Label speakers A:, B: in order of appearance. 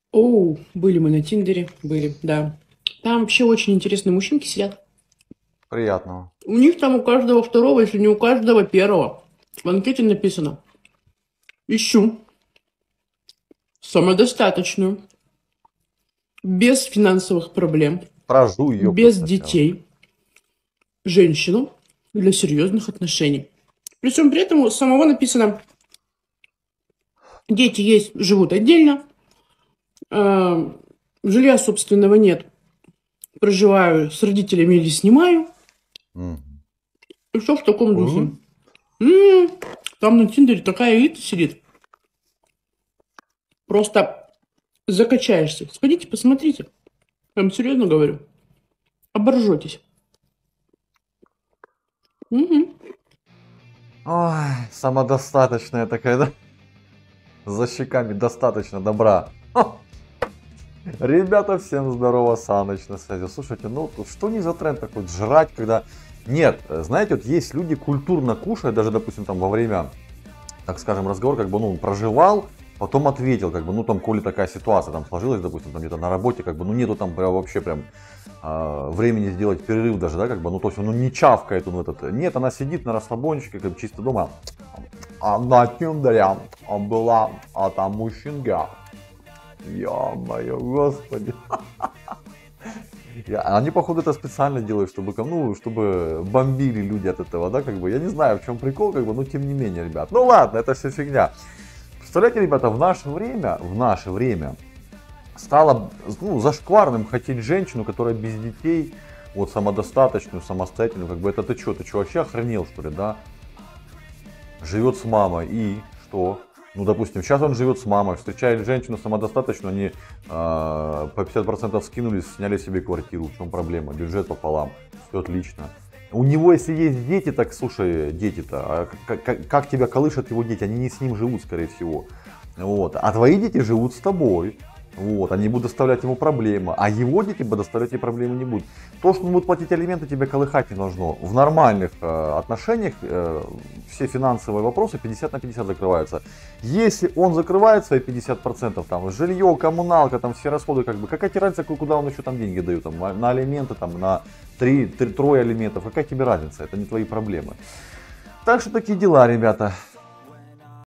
A: Оу, были мы на Тиндере, были, да. Там вообще очень интересные мужчинки сидят.
B: Приятного.
A: У них там у каждого второго, если не у каждого первого. В анкете написано: ищу самодостаточную, без финансовых проблем,
B: Прожу ее
A: без
B: сначала.
A: детей, женщину для серьезных отношений. Причем при этом у самого написано: дети есть, живут отдельно, э, жилья собственного нет, проживаю с родителями или снимаю.
B: Мгм.
A: И все в таком духе.
B: М?
A: М, Там на Тиндере такая элита сидит. Просто закачаешься. Сходите, посмотрите. Я вам серьезно говорю. Оборжетесь. Мгм.
B: Ой, самодостаточная такая, да? За щеками достаточно добра. Ха! Ребята, всем здорово, Саныч на связи. Слушайте, ну тут что не за тренд такой, жрать, когда... Нет, знаете, вот есть люди культурно кушают, даже, допустим, там во время, так скажем, разговор, как бы, ну, проживал, потом ответил, как бы, ну, там, коли такая ситуация там сложилась, допустим, там где-то на работе, как бы, ну, нету там прям вообще прям времени сделать перерыв даже, да, как бы, ну, то есть, ну, не чавкает он в этот, нет, она сидит на расслабончике, как бы, чисто дома, а на Тиндере была, а там мужчинка, ё-моё, господи. Они, походу, это специально делают, чтобы, ну, чтобы бомбили люди от этого, да, как бы, я не знаю, в чем прикол, как бы, но тем не менее, ребят. Ну ладно, это все фигня. Представляете, ребята, в наше время стало, ну, зашкварным хотеть женщину, которая без детей, вот, самодостаточную, самостоятельную, как бы, это ты что, вообще охренел, что ли, да? Живет с мамой и что? Ну, допустим, сейчас он живет с мамой, встречает женщину самодостаточную, они по 50% скинулись, сняли себе квартиру. В чем проблема? Бюджет пополам, все отлично. У него, если есть дети, так слушай, дети-то, как тебя колышат его дети? Они не с ним живут, скорее всего. Вот. А твои дети живут с тобой. Вот, они будут доставлять ему проблемы, а его дети будут доставлять ей проблемы не будут. То, что он будет платить алименты, тебя колыхать не должно. В нормальных отношениях все финансовые вопросы 50 на 50 закрываются. Если он закрывает свои 50%, там, жилье, коммуналка, там, все расходы, как бы, какая тебе разница, куда он еще там деньги дает, там, на алименты, там, на трое алиментов, какая тебе разница, это не твои проблемы. Так что такие дела, ребята.